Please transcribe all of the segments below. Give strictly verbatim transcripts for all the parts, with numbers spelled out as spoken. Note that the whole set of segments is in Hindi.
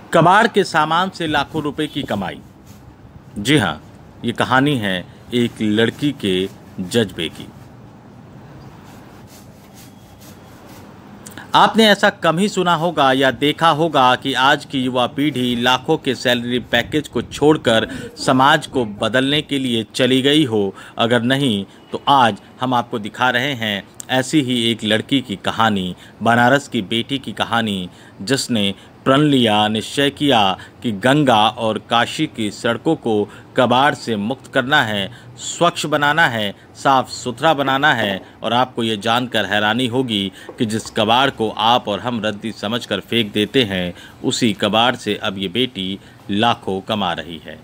कबाड़ के सामान से लाखों रुपए की कमाई। जी हाँ, ये कहानी है एक लड़की के जज्बे की। आपने ऐसा कम ही सुना होगा या देखा होगा कि आज की युवा पीढ़ी लाखों के सैलरी पैकेज को छोड़कर समाज को बदलने के लिए चली गई हो। अगर नहीं तो आज हम आपको दिखा रहे हैं ऐसी ही एक लड़की की कहानी, बनारस की बेटी की कहानी, जिसने प्रण लिया, निश्चय किया कि गंगा और काशी की सड़कों को कबाड़ से मुक्त करना है, स्वच्छ बनाना है, साफ सुथरा बनाना है। और आपको ये जानकर हैरानी होगी कि जिस कबाड़ को आप और हम रद्दी समझकर फेंक देते हैं, उसी कबाड़ से अब ये बेटी लाखों कमा रही है।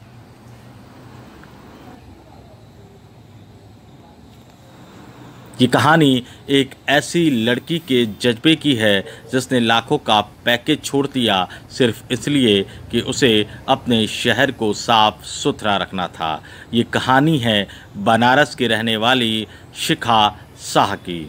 ये कहानी एक ऐसी लड़की के जज्बे की है जिसने लाखों का पैकेज छोड़ दिया सिर्फ इसलिए कि उसे अपने शहर को साफ सुथरा रखना था। ये कहानी है बनारस की रहने वाली शिखा शाह की।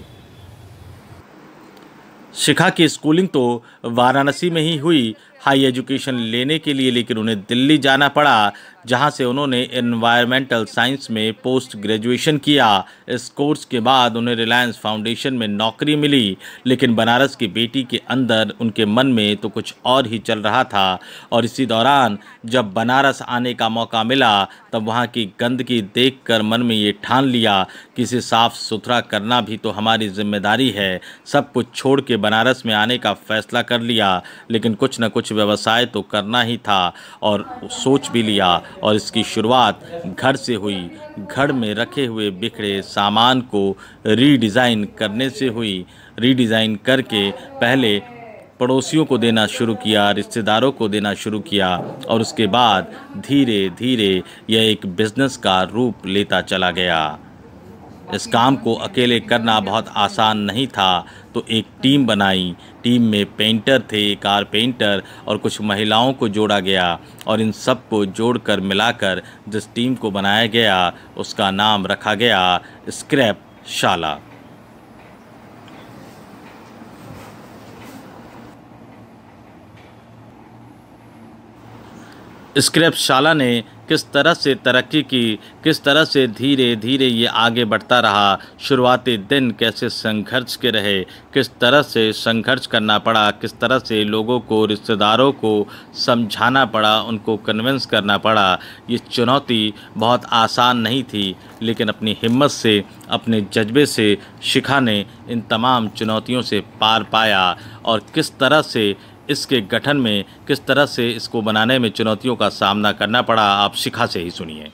शिखा की स्कूलिंग तो वाराणसी में ही हुई हाई एजुकेशन लेने के लिए, लेकिन उन्हें दिल्ली जाना पड़ा, जहां से उन्होंने एनवायरमेंटल साइंस में पोस्ट ग्रेजुएशन किया। इस कोर्स के बाद उन्हें रिलायंस फाउंडेशन में नौकरी मिली, लेकिन बनारस की बेटी के अंदर, उनके मन में तो कुछ और ही चल रहा था। और इसी दौरान जब बनारस आने का मौका मिला, तब वहाँ की गंदगी देखकर मन में ये ठान लिया कि इसे साफ सुथरा करना भी तो हमारी जिम्मेदारी है। सब कुछ छोड़ के बनारस में आने का फैसला कर लिया, लेकिन कुछ न कुछ व्यवसाय तो करना ही था और सोच भी लिया। और इसकी शुरुआत घर से हुई। घर में रखे हुए बिखरे सामान को रीडिज़ाइन करने से हुई। रीडिज़ाइन करके पहले पड़ोसियों को देना शुरू किया, रिश्तेदारों को देना शुरू किया, और उसके बाद धीरे धीरे यह एक बिजनेस का रूप लेता चला गया। इस काम को अकेले करना बहुत आसान नहीं था, तो एक टीम बनाई। टीम में पेंटर थे, कारपेंटर और कुछ महिलाओं को जोड़ा गया, और इन सब को जोड़कर मिलाकर जिस टीम को बनाया गया, उसका नाम रखा गया स्क्रैप शाला। स्क्रैप शाला ने किस तरह से तरक्की की, किस तरह से धीरे धीरे ये आगे बढ़ता रहा, शुरुआती दिन कैसे संघर्ष के रहे, किस तरह से संघर्ष करना पड़ा, किस तरह से लोगों को, रिश्तेदारों को समझाना पड़ा, उनको कन्विंस करना पड़ा। ये चुनौती बहुत आसान नहीं थी, लेकिन अपनी हिम्मत से, अपने जज्बे से शिखा ने इन तमाम चुनौतियों से पार पाया। और किस तरह से इसके गठन में, किस तरह से इसको बनाने में चुनौतियों का सामना करना पड़ा, आप शिखा से ही सुनिए।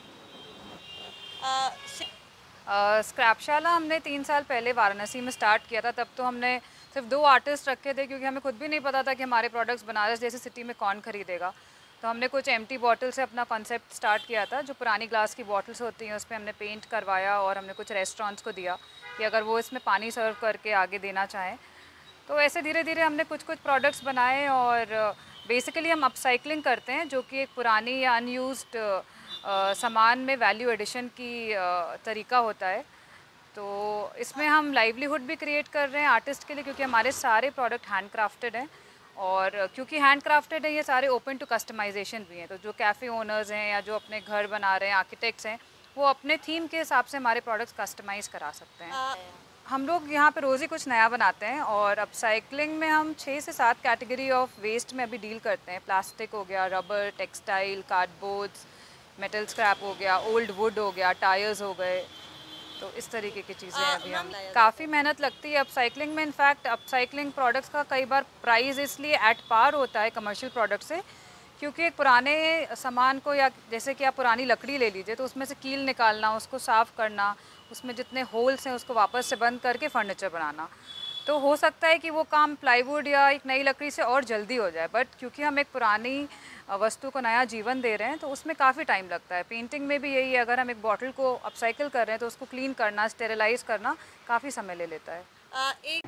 स्क्रैपशाला हमने तीन साल पहले वाराणसी में स्टार्ट किया था। तब तो हमने सिर्फ दो आर्टिस्ट रखे थे, क्योंकि हमें खुद भी नहीं पता था कि हमारे प्रोडक्ट्स बनारस जैसी सिटी में कौन खरीदेगा। तो हमने कुछ एम्प्टी बॉटल से अपना कॉन्सेप्ट स्टार्ट किया था। जो पुरानी ग्लास की बॉटल्स होती हैं, उस पर हमने पेंट करवाया, और हमने कुछ रेस्टोरेंट्स को दिया कि अगर वो इसमें पानी सर्व करके आगे देना चाहें। तो ऐसे धीरे धीरे हमने कुछ कुछ प्रोडक्ट्स बनाए, और बेसिकली हम अपसाइकलिंग करते हैं, जो कि एक पुरानी या अनयूज्ड सामान में वैल्यू एडिशन की uh, तरीका होता है। तो इसमें हम लाइवलीहुड भी क्रिएट कर रहे हैं आर्टिस्ट के लिए, क्योंकि हमारे सारे प्रोडक्ट हैंड क्राफ्टेड हैं। और क्योंकि हैंड क्राफ्टेड है, ये सारे ओपन टू कस्टमाइजेशन भी हैं। तो जो कैफ़े ओनर्स हैं या जो अपने घर बना रहे हैं, आर्किटेक्ट्स हैं, वो अपने थीम के हिसाब से हमारे प्रोडक्ट्स कस्टमाइज़ करा सकते हैं। हम लोग यहाँ पे रोज़ ही कुछ नया बनाते हैं, और अपसाइकलिंग में हम छः से सात कैटेगरी ऑफ वेस्ट में अभी डील करते हैं। प्लास्टिक हो गया, rubber, textile, cardboards, metal scrap हो गया, ओल्ड वुड हो गया, टायर्स हो गए। तो इस तरीके की चीज़ें अभी हम, काफ़ी मेहनत लगती है अपसाइकलिंग में। इनफैक्ट अपसाइकलिंग प्रोडक्ट्स का कई बार प्राइस इसलिए एट पार होता है कमर्शियल प्रोडक्ट से, क्योंकि एक पुराने सामान को, या जैसे कि आप पुरानी लकड़ी ले लीजिए, तो उसमें से कील निकालना, उसको साफ़ करना, उसमें जितने होल्स हैं उसको वापस से बंद करके फर्नीचर बनाना, तो हो सकता है कि वो काम प्लाईवुड या एक नई लकड़ी से और जल्दी हो जाए। बट क्योंकि हम एक पुरानी वस्तु को नया जीवन दे रहे हैं, तो उसमें काफ़ी टाइम लगता है। पेंटिंग में भी यही है, अगर हम एक बॉटल को अपसाइकिल कर रहे हैं, तो उसको क्लीन करना, स्टेरिलाइज करना काफ़ी समय ले लेता है। आ, एक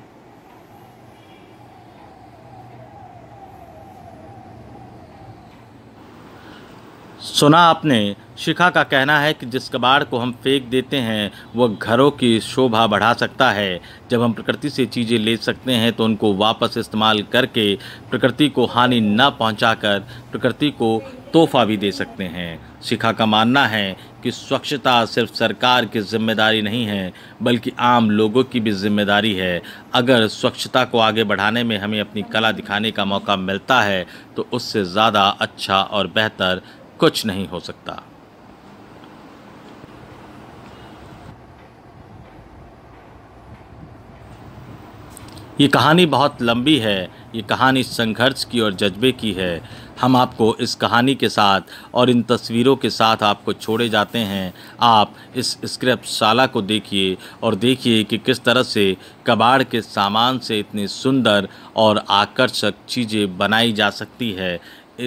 सुना आपने, शिखा का कहना है कि जिस कबाड़ को हम फेंक देते हैं वह घरों की शोभा बढ़ा सकता है। जब हम प्रकृति से चीज़ें ले सकते हैं तो उनको वापस इस्तेमाल करके प्रकृति को हानि न पहुंचाकर प्रकृति को तोहफा भी दे सकते हैं। शिखा का मानना है कि स्वच्छता सिर्फ सरकार की जिम्मेदारी नहीं है बल्कि आम लोगों की भी जिम्मेदारी है। अगर स्वच्छता को आगे बढ़ाने में हमें अपनी कला दिखाने का मौका मिलता है तो उससे ज़्यादा अच्छा और बेहतर कुछ नहीं हो सकता। ये कहानी बहुत लंबी है। ये कहानी संघर्ष की और जज्बे की है। हम आपको इस कहानी के साथ और इन तस्वीरों के साथ आपको छोड़े जाते हैं। आप इस स्क्रैप शाला को देखिए और देखिए कि किस तरह से कबाड़ के सामान से इतनी सुंदर और आकर्षक चीज़ें बनाई जा सकती है।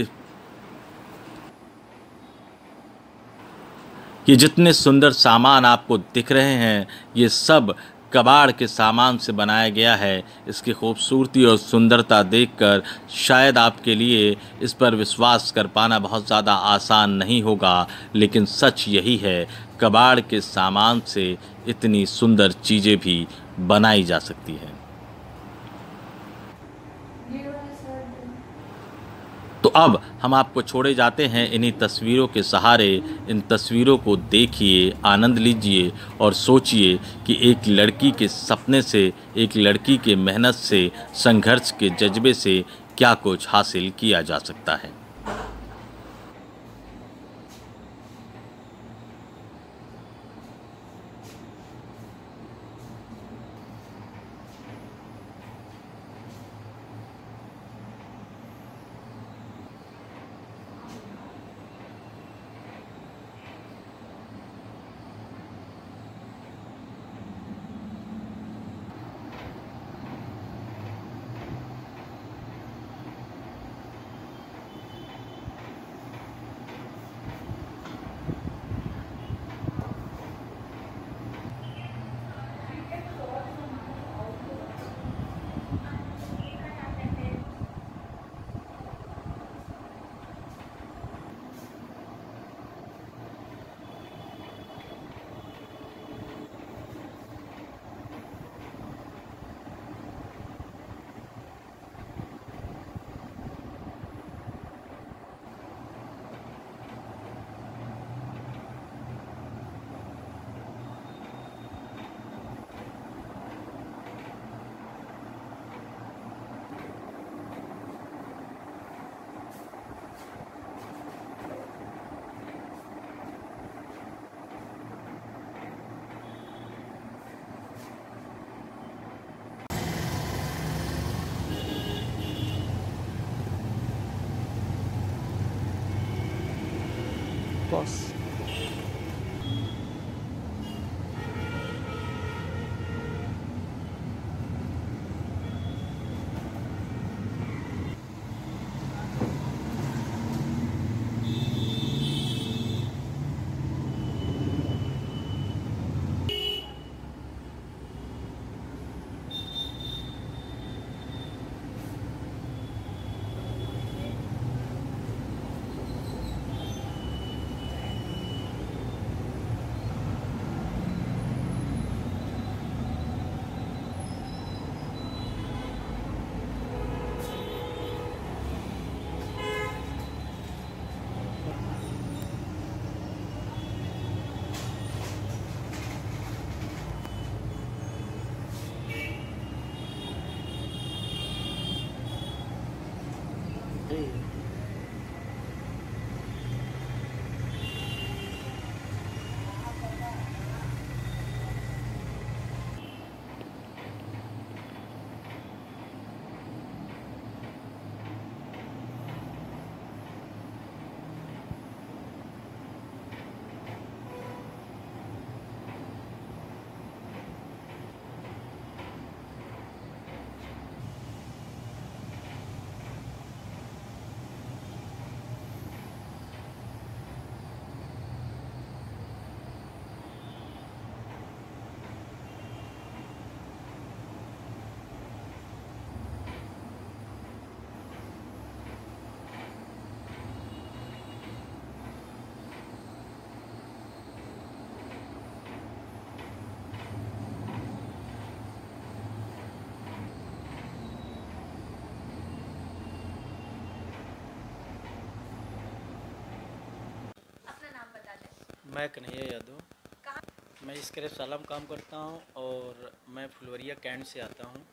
ये जितने सुंदर सामान आपको दिख रहे हैं ये सब कबाड़ के सामान से बनाया गया है। इसकी खूबसूरती और सुंदरता देखकर शायद आपके लिए इस पर विश्वास कर पाना बहुत ज़्यादा आसान नहीं होगा, लेकिन सच यही है, कबाड़ के सामान से इतनी सुंदर चीज़ें भी बनाई जा सकती हैं। तो अब हम आपको छोड़े जाते हैं इन्हीं तस्वीरों के सहारे। इन तस्वीरों को देखिए, आनंद लीजिए और सोचिए कि एक लड़की के सपने से, एक लड़की के मेहनत से, संघर्ष के जज्बे से क्या कुछ हासिल किया जा सकता है। Boss. Hey. मैं कन्हैया यादव। मैं स्क्रैप शाला में काम करता हूँ और मैं फुलवरिया कैंट से आता हूँ।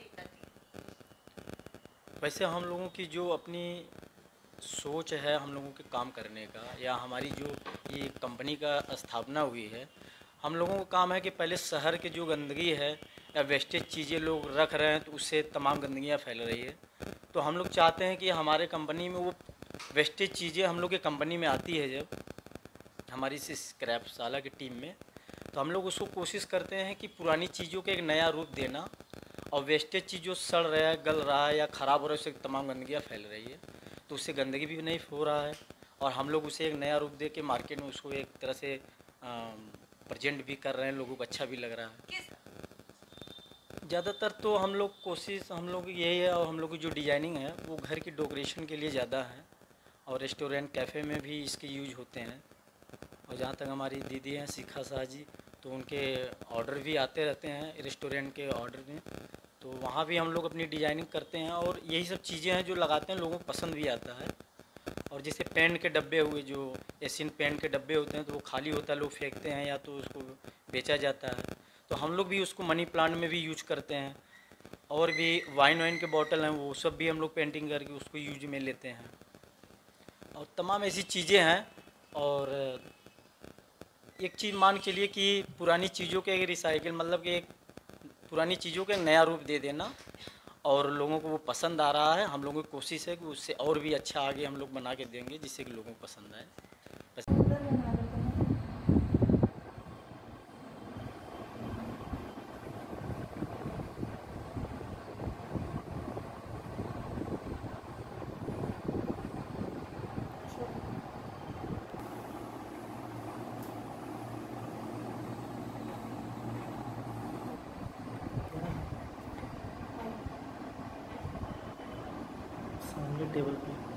वैसे हम लोगों की जो अपनी सोच है हम लोगों के काम करने का, या हमारी जो ये कंपनी का स्थापना हुई है, हम लोगों का काम है कि पहले शहर की जो गंदगी है या वेस्टेज चीज़ें लोग रख रहे हैं तो उससे तमाम गंदगियाँ फैल रही है। तो हम लोग चाहते हैं कि हमारे कंपनी में वो वेस्टेज चीज़ें हम लोग की कंपनी में आती है जब हमारी इस स्क्रैप शाला की टीम में, तो हम लोग उसको कोशिश करते हैं कि पुरानी चीज़ों का एक नया रूप देना, और वेस्टेज चीज़ जो सड़ रहा है, गल रहा है या ख़राब हो रहा है, उससे तमाम गंदगियाँ फैल रही है, तो उससे गंदगी भी नहीं हो रहा है और हम लोग उसे एक नया रूप दे के मार्केट में उसको एक तरह से प्रेजेंट भी कर रहे हैं, लोगों को अच्छा भी लग रहा है। ज़्यादातर तो हम लोग कोशिश हम लोग यही है, और हम लोग की जो डिजाइनिंग है वो घर की डेकोरेशन के लिए ज़्यादा है, और रेस्टोरेंट कैफ़े में भी इसके यूज होते हैं। और जहाँ तक हमारी दीदी हैं शिखा शाह जी, तो उनके ऑर्डर भी आते रहते हैं रेस्टोरेंट के ऑर्डर में, तो वहाँ भी हम लोग अपनी डिजाइनिंग करते हैं, और यही सब चीज़ें हैं जो लगाते हैं, लोगों को पसंद भी आता है। और जैसे पेन के डब्बे हुए, जो एशियन पेन के डब्बे होते हैं, तो वो खाली होता है, लोग फेंकते हैं या तो उसको बेचा जाता है, तो हम लोग भी उसको मनी प्लांट में भी यूज करते हैं। और भी वाइन वाइन के बॉटल हैं, वो सब भी हम लोग पेंटिंग करके उसको यूज में लेते हैं, और तमाम ऐसी चीज़ें हैं। और एक चीज़ मान के चलिए कि पुरानी चीज़ों के रिसाइकिल मतलब कि एक पुरानी चीज़ों का नया रूप दे देना, और लोगों को वो पसंद आ रहा है। हम लोगों की कोशिश है कि उससे और भी अच्छा आगे हम लोग बना के देंगे जिससे कि लोगों को पसंद आए। सामने टेबल पे